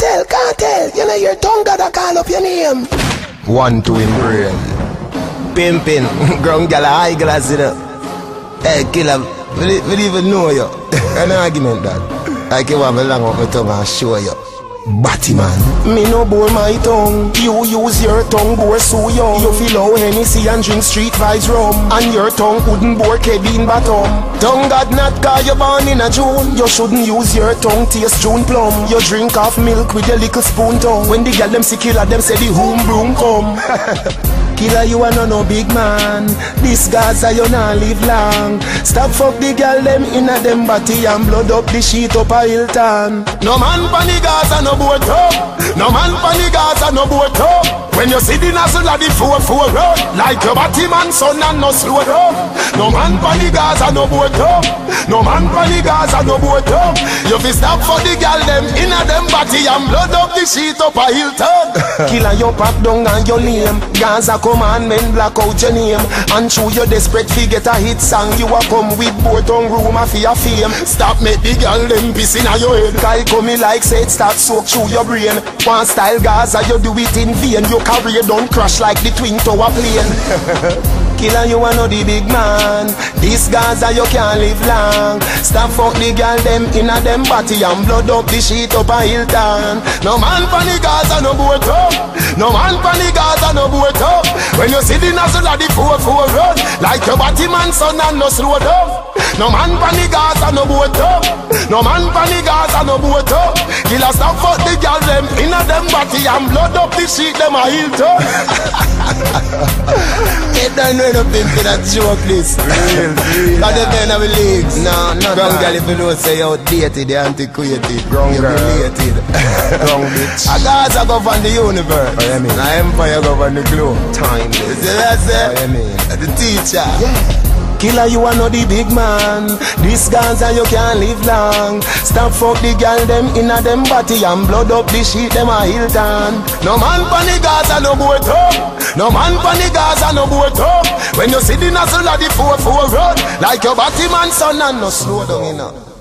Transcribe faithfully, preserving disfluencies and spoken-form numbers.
Kartel, Kartel. You know your tongue gotta call up your name. One to him brain. Pimpin', ground gal high glass it up. Hey Killa, we don't even know you. An argument that. Like you have a long up my tongue and show you. Batty man. Me no bore my tongue. You use your tongue bore so young. You feel how Hennessy and drink street vibes rum. And your tongue couldn't bore Kevin Bottom. Tongue God not cause you born in a June. You shouldn't use your tongue taste June plum. You drink half milk with your little spoon tongue. When the girl them see Killa them say the home broom come. Killa, you are no no big man. This Gaza you not live long. Stop fuck the girl them inna them body and blood up the sheet up a Hilton. No man pan the Gaza no boat up. No man pan the Gaza no boat up. When you see the nozzle of the four four road, like your body man son and no slow up. No man pan the Gaza no boat up. No man pan the Gaza no boat up. You fi stop for the girl them inna them body and blood up the sheet up a Hilton. Killa, you pop down and your name. Gaza commandment black out your name. And through your desperate fi get a hit song, you a come with both on room a fi a fame. Stop make the girl them piss inna your head. Kyle come like say it start soak through your brain. One style Gaza you do it in vain. You carry don't crash like the twin tower plane. Killa, you are not the big man. This Gaza you can't live long. Stop fuck the girl them inna them body and blood up the sheet up a Hilton. No man pan the Gaza no boat up. No man pan the Gaza no boat up. When you see the nozzle of the four four run, like your body man son and no slow down. No man pan the Gaza no boat up. No man pan the Gaza no boat up. Killa, stop fuck the girl them inna them body and blood up the sheet them a Hilton. It don't know no pimpin' that joke list. Real, real. Cause them men have legs. No, no, Ground no. girl if you know say you outdated, you antiquated. Ground girl. Related. Ground bitch. A Gaza govern the universe. Oh, you mean? An empire govern the globe. Time. You see what I say? Oh, you mean? The teacher. Yeah. Killa, you are not the big man. This Gaza you can't live long. Stop fuck the girl them inna them body and blood up the sheet them a Hilton. No man pan the Gaza no boat up. No man pan the Gaza no boat up. When you see the nozzle of the four four road, like your body man son and no slow down enough.